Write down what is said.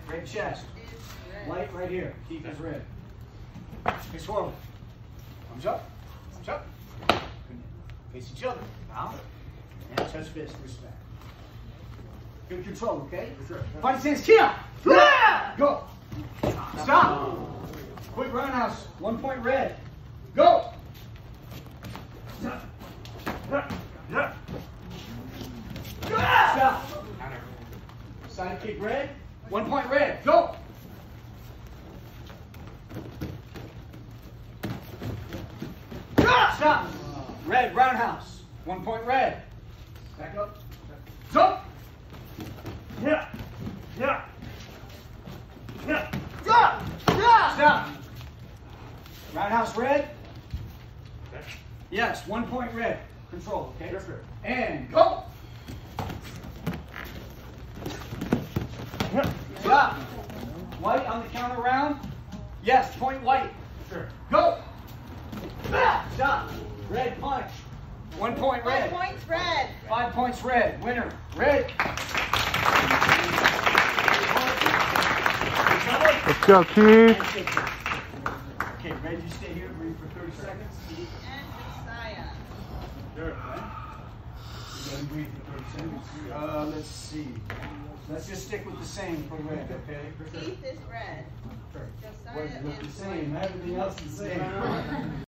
Red chest. White right here. Keith is red. Okay, swirl. Arms up. Arms up. Face each other. Now. And touch fist. Respect. Good control, okay? Fight stance. Kia. Go. Stop. Quick roundhouse. 1 point red. Go. Stop. Stop. Side kick red. 1 point red. Go. Stop. Red roundhouse. 1 point red. Back up. Jump. Yeah. Yeah. Yeah. Stop. Stop. Roundhouse red. Yes, 1 point red. Control, okay? Yes, sir. And go. Stop. White on the counter round. Yes, point white. Sure. Go. Stop. Red punch. 1 point red. 5 points red. 5 points red. Winner. Red. Let's go, Keith. Okay, red, you stay here, breathe for 30 seconds. And Messiah. Sure. Okay. Breathe for 30 seconds. Let's see. Let's just stick with the same for red, okay? Keith is red. Sure. Josiah What, is the same. Everything else is the same.